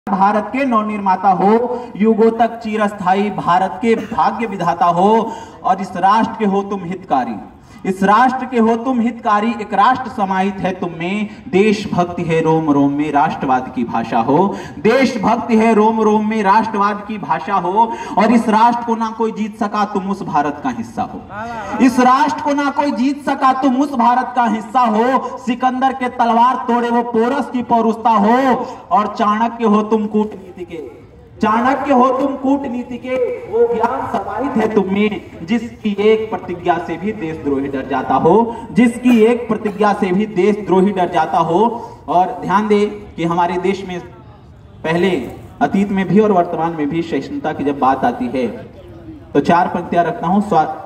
भारत के नवनिर्माता हो, युगों तक चिरस्थायी भारत के भाग्य विधाता हो और इस राष्ट्र के हो तुम हितकारी। इस राष्ट्र के हो तुम हितकारी, एक राष्ट्र समाहित है तुम में, देशभक्ति है रोम रोम में राष्ट्रवाद की भाषा हो। देशभक्ति है रोम रोम में राष्ट्रवाद की भाषा हो और इस राष्ट्र को ना कोई जीत सका तुम उस भारत का हिस्सा हो। इस राष्ट्र को ना कोई जीत सका तुम उस भारत का हिस्सा हो। सिकंदर के तलवार तोड़े वो पोरस की पौरुषता हो और चाणक्य हो तुम कूटनीति के, चाणक्य हो तुम कूटनीति के, वो ज्ञान समाहित है तुम में, जिसकी एक प्रतिज्ञा से भी देशद्रोही डर जाता हो, जिसकी एक प्रतिज्ञा से भी देशद्रोही डर जाता हो। और ध्यान दे कि हमारे देश में पहले अतीत में भी और वर्तमान में भी सहिष्णुता की जब बात आती है तो चार पंक्तियां रखता हूं,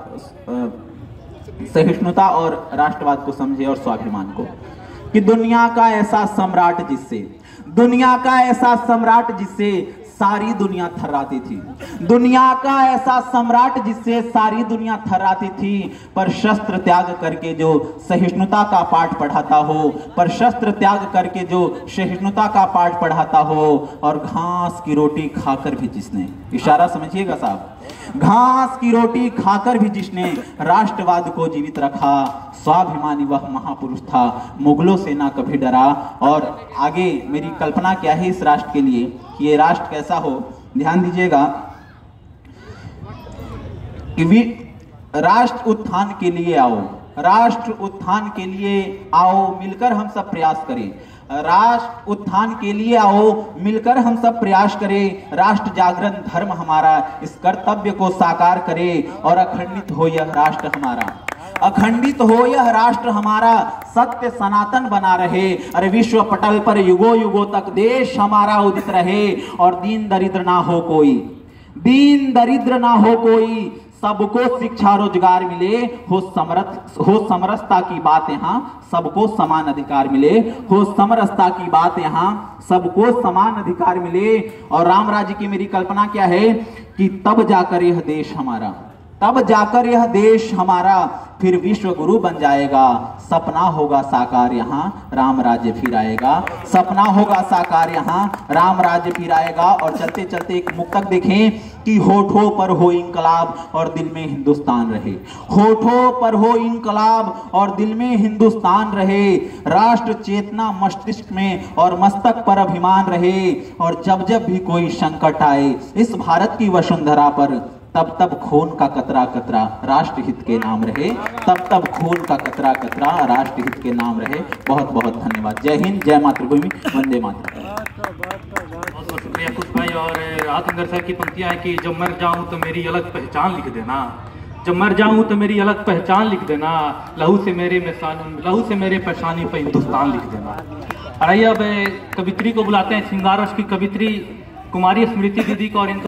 सहिष्णुता और राष्ट्रवाद को समझे और स्वाभिमान को, कि दुनिया का ऐसा सम्राट जिससे, दुनिया का ऐसा सम्राट जिससे सारी दुनिया थर्राती थी, दुनिया का ऐसा सम्राट जिससे सारी दुनिया थर्राती थी, पर शस्त्र त्याग करके जो सहिष्णुता का पाठ पढ़ाता हो, पर शस्त्र त्याग करके जो सहिष्णुता का पाठ पढ़ाता हो, और घास की रोटी खाकर भी जिसने, इशारा समझिएगा साहब, घास की रोटी खाकर भी जिसने राष्ट्रवाद को जीवित रखा, स्वाभिमानी वह महापुरुष था, मुगलों से ना कभी डरा। और आगे मेरी कल्पना क्या है इस राष्ट्र के लिए कि ये राष्ट्र कैसा हो, ध्यान दीजिएगा कि राष्ट्र उत्थान के लिए आओ, राष्ट्र उत्थान के लिए आओ, मिलकर हम सब प्रयास करें, राष्ट्र उत्थान के लिए आओ, मिलकर हम सब प्रयास करें, राष्ट्र जागरण धर्म हमारा इस कर्तव्य को साकार करे और अखंडित हो यह राष्ट्र हमारा, अखंडित हो यह राष्ट्र हमारा, सत्य सनातन बना रहे, अरे विश्व पटल पर युगों युगों तक देश हमारा उदित रहे और दीन दरिद्र ना हो कोई, दीन दरिद्र ना हो कोई, सबको शिक्षा रोजगार मिले, हो समरसता की बात यहाँ, सबको समान अधिकार मिले, हो समरसता की बात यहाँ, सबको समान अधिकार मिले। और राम राज्य की मेरी कल्पना क्या है कि तब जाकर यह देश हमारा, तब जाकर यह देश हमारा फिर विश्व गुरु बन जाएगा, सपना होगा साकार यहाँ राम राज्य फिर आएगा, सपना होगा साकार यहाँ राम राज्य फिर आएगा। और चलते चलते एक मुक्तक देखें कि होठों पर हो इंकलाब और दिल में हिंदुस्तान रहे, होठों पर हो इंकलाब और दिल में हिंदुस्तान रहे, राष्ट्र चेतना मस्तिष्क में और मस्तक पर अभिमान रहे, और जब जब भी कोई संकट आए इस भारत की वसुंधरा पर, तब तब खून का कतरा कतरा राष्ट्रहित के नाम रहे, तब तब खून का कतरा कतरा राष्ट्रहित के नाम रहे। बहुत बहुत धन्यवाद। जय हिंद, जय मातृभूमि, वंदे मातरम। बहुत बहुत शुक्रिया कुछ भाई। और राजेंद्र सर की पंक्तियां है कि जब मर जाऊं तो मेरी अलग पहचान लिख देना, जब मर जाऊं तो मेरी अलग पहचान लिख देना, लहू से मेरे पेशानी पे हिंदुस्तान लिख देना। और आइए अब कवित्री को बुलाते हैं, श्रृंगार रस की कवित्री कुमारी स्मृति दीदी को और इनको